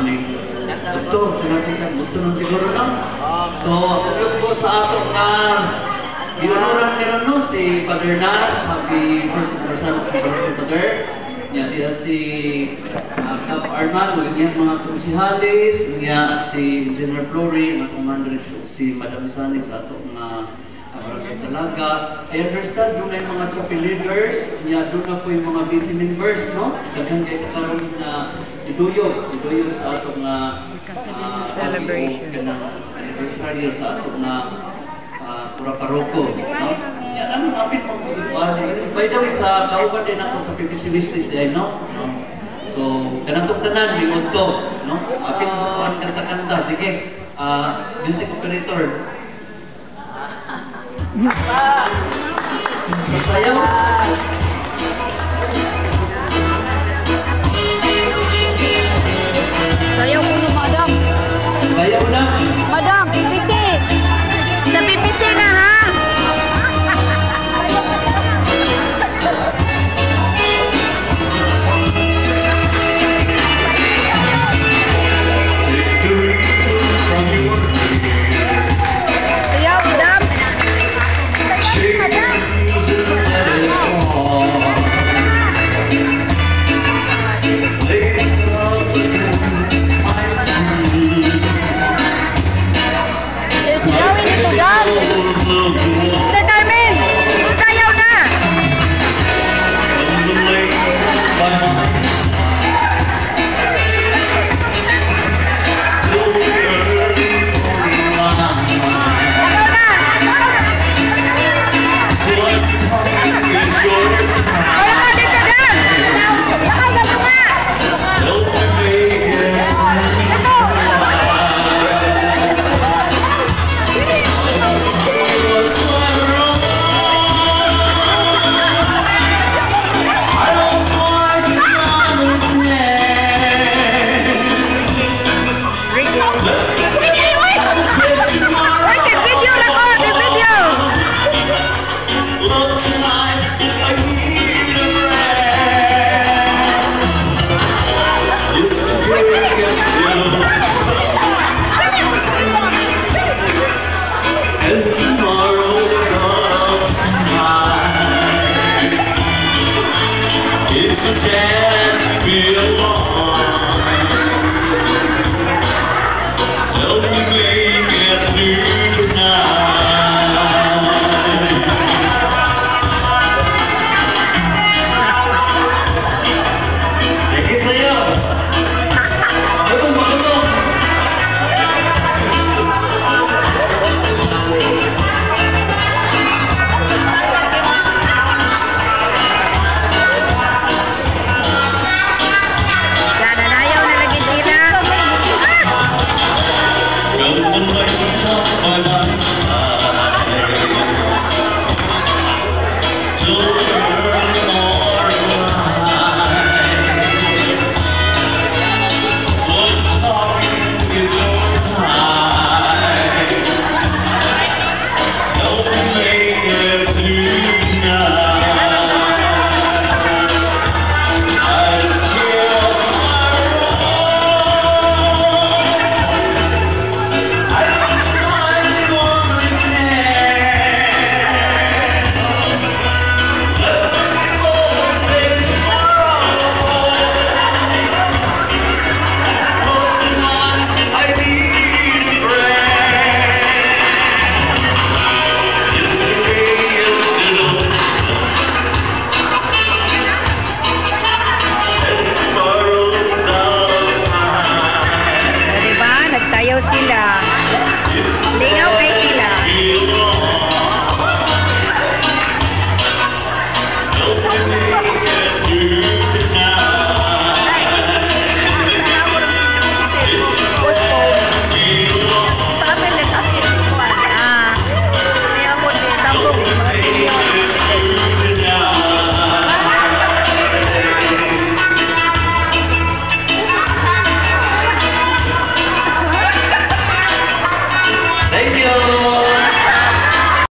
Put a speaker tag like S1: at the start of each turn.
S1: ni Doktor, kinatikan Doktor nun siguro no? So, tulog po sa atong Dionoran ka no, si Father Nas, happy first anniversary sa Father. Niya diya si Cap Arman, yung mga konsihalis, niya si Engineer Flory, ang commander si Madam Sani sa atong barangay talaga. I understand doon na yung mga chapel leaders, niya doon na po yung mga busy members, no? Daghang kayo karoon na iduyog sa atong
S2: celebration.
S1: Anniversary sa atong Pura Paroko, no? Yan ang kapit pang kutuan. By the way, sa kauban din ako sa PPC business din, no? So, kanatong tanan, lingod to, no? Kapit sa kuhan kanta-kanta. Sige, music operator. Masayaw.